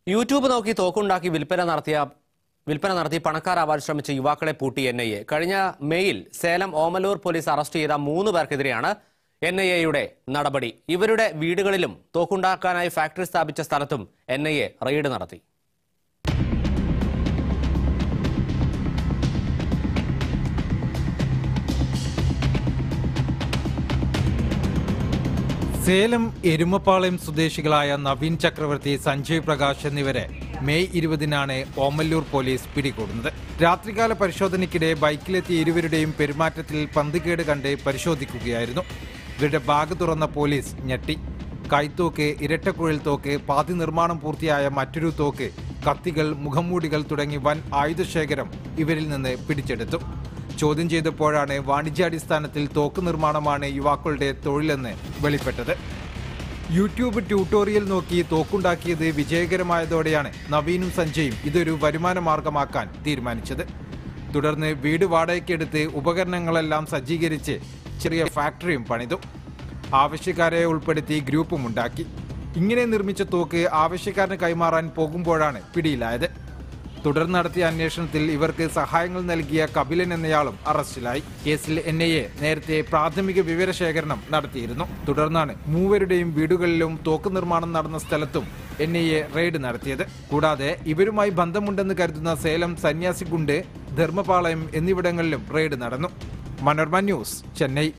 YouTube നോക്കി തോക്കുണ്ടാക്കി വിൽപ്പന നടത്തി പണക്കാരാവാൻ ശ്രമിച്ച യുവാക്കളെ പൂട്ടി NIA. കഴിഞ്ഞ മെയിൽ സേലം ഓമലൂർ പോലീസ് അറസ്റ്റ് ചെയ്ത 3 പേർക്കെതിരെയാണ് NIAയുടെ നടപടി. ഇവരുടെ വീടുകളിലും തോക്കുണ്ടാക്കാനായി ഫാക്ടറി സ്ഥാപിച്ച സ്ഥലത്തും NIA റെയ്ഡ് നടത്തി. സേലം എരുമപ്പാളയം സ്വദേശികളായ നവീൻ ചക്രവർത്തി, സഞ്ജയ് പ്രകാശ് എന്നിവരെ മെയ് 20-നാണ് ഓമല്ലൂർ പോലീസ് പിടികൂടുന്നത്. രാത്രികാല പരിശോധനയ്ക്കിടെ ബൈക്കിലെത്തിയ ഇരുവരുടെയും പെരുമാറ്റത്തിൽ പന്തികേട് കണ്ട് പരിശോധിക്കുകയായിരുന്നു. ഇവരുടെ ബാഗ് തുറന്ന പോലീസ് ഞെട്ടി. കൈത്തോക്ക്, ഇരട്ടക്കുഴൽ തോക്ക്, പാതി നിർമ്മാണം പൂർത്തിയായ മറ്റൊരു തോക്ക്, കത്തികൾ, മുഖംമൂടികൾ തുടങ്ങി വൻ ആയുധശേഖരം ഇവരിൽ നിന്ന് പിടിച്ചെടുത്തു. ചോദ്യം ചെയ്തപ്പോഴാണ് വാണിജ്യാടിസ്ഥാനത്തിൽ തോക്ക് നിർമ്മാണമാണ് യുവാക്കളുടെ തൊഴിലെന്ന് വെളിപ്പെട്ടത്. യൂട്യൂബ് ട്യൂട്ടോറിയൽ നോക്കി തോക്കുണ്ടാക്കിയത് വിജയകരമായതോടെയാണ് നവീനും സഞ്ജയും ഇതൊരു വരുമാന മാർഗമാക്കാൻ തീരുമാനിച്ചത്. തുടർന്ന് വീട് വാടകയ്ക്കെടുത്ത് ഉപകരണങ്ങളെല്ലാം സജ്ജീകരിച്ച് ചെറിയ ഫാക്ടറിയും പണിതു. ആവശ്യക്കാരെ ഉൾപ്പെടുത്തി ഗ്രൂപ്പും ഉണ്ടാക്കി. ഇങ്ങനെ നിർമ്മിച്ച തോക്ക് ആവശ്യക്കാരന് കൈമാറാൻ പോകുമ്പോഴാണ് പിടിയിലായത്. തുടർന്ന് നടത്തിയ അന്വേഷണത്തിൽ ഇവർക്ക് സഹായങ്ങൾ നൽകിയ കപിലൻ എന്നയാളും അറസ്റ്റിലായി. കേസിൽ NIA നേരത്തെ പ്രാഥമിക വിവരശേഖരണം നടത്തിയിരുന്നു. തുടർന്നാണ് മൂവരുടെയും വീടുകളിലും തോക്ക് നിർമ്മാണം നടന്ന സ്ഥലത്തും NIA റെയ്ഡ് നടത്തിയത്. കൂടാതെ ഇവരുമായി ബന്ധമുണ്ടെന്ന് കരുതുന്ന സേലം സന്യാസികുണ്ട്, ധർമ്മപാളയം എന്നിവിടങ്ങളിലും റെയ്ഡ് നടന്നു. മനോരമ ന്യൂസ്, ചെന്നൈ.